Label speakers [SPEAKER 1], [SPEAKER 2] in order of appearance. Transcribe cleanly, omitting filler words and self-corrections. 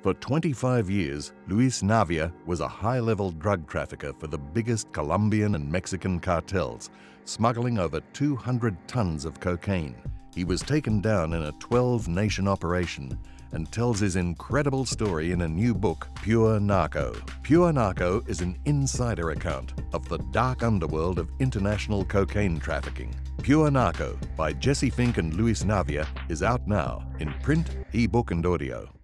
[SPEAKER 1] For 25 years, Luis Navia was a high-level drug trafficker for the biggest Colombian and Mexican cartels, smuggling over 200 tons of cocaine. He was taken down in a 12-nation operation and tells his incredible story in a new book, Pure Narco. Pure Narco is an insider account of the dark underworld of international cocaine trafficking. Pure Narco by Jesse Fink and Luis Navia is out now in print, ebook, and audio.